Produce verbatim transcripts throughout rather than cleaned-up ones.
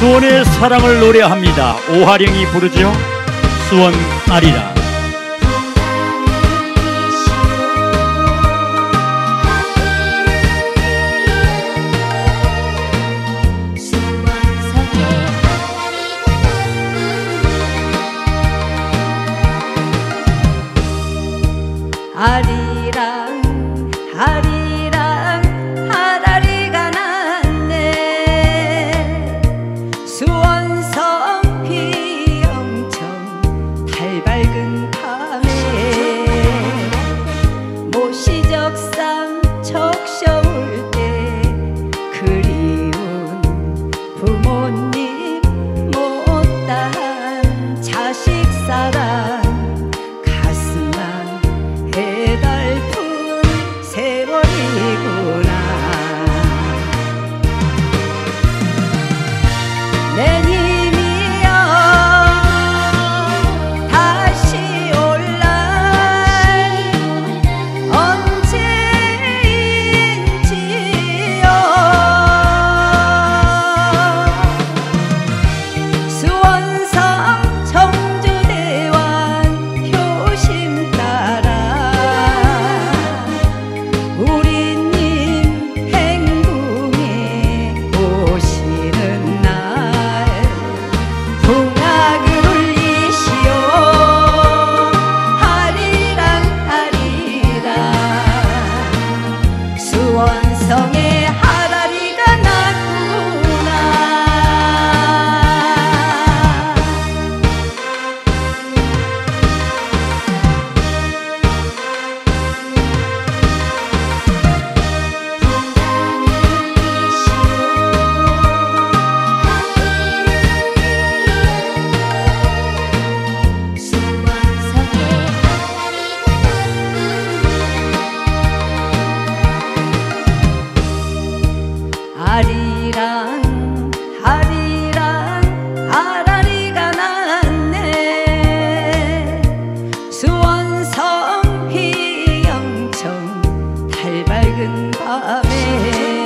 수원의 사랑을 노래합니다. 오하령이 부르죠. 수원 아리랑. 아리랑 아리랑 아라리가 났네. 수원성 비영청 달 밝은 밤에 모시적삼 적셔올 때 그리운 부모님 못다한 자식 사랑 해달픈 세월이구나. 내 님이여 다시 올 날 언제인지요. 수원성 청주대왕 효심 따라 수원성에 아라리가 났구나. 아리랑 아리랑 아라리가 났네. 수원성 비영청 달 밝은 밤에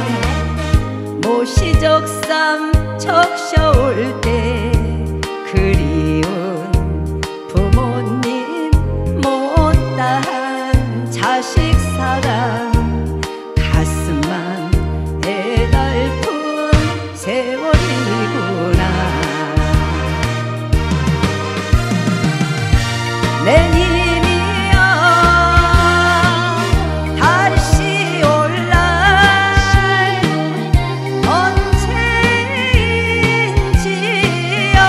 모시적삼 적셔올 때 그리운 부모님 못다한 자식 사랑 가슴만 해달픈 세월이구나. 내 님이여 다시 올 날 언제인지요.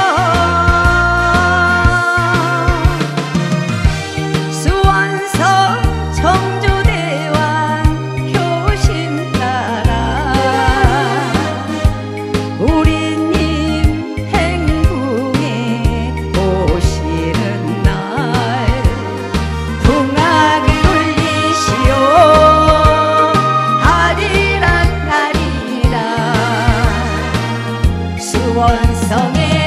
수원성 청주대왕 효심 따라 우리님 행궁에 오시는 날 풍악을 울리시오. 아리랑 아리랑 수원성에